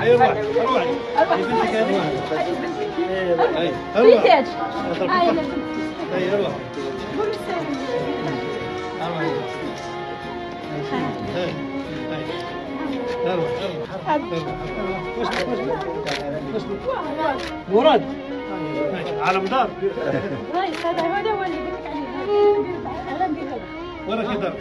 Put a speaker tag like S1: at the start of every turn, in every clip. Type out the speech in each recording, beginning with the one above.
S1: اروح اروح بنتك هذه اروح اي اروح مراد على مدار
S2: رايس هذا هو اللي قلت عليه
S1: وين كده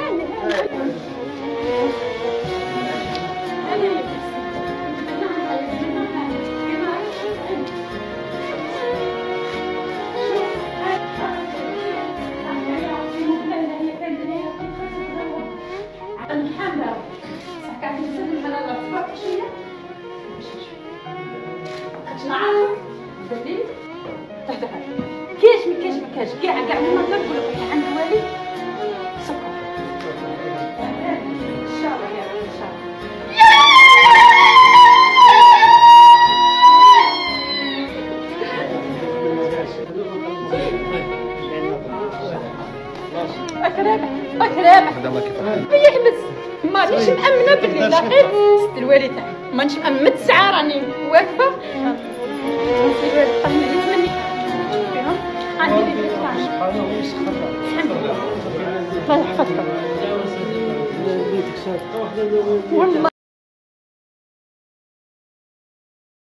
S2: كاش كاع ما نقول لك عند والي سكر ان شاء الله يا رب ان شاء الله اكرمك يحبس مانيش مأمنة باللي لاقيت ست الوالي تاعي مانيش مأمنة 9 راني واقفة ست الوالي طمنت مني عندي لي الله يحفظكم والله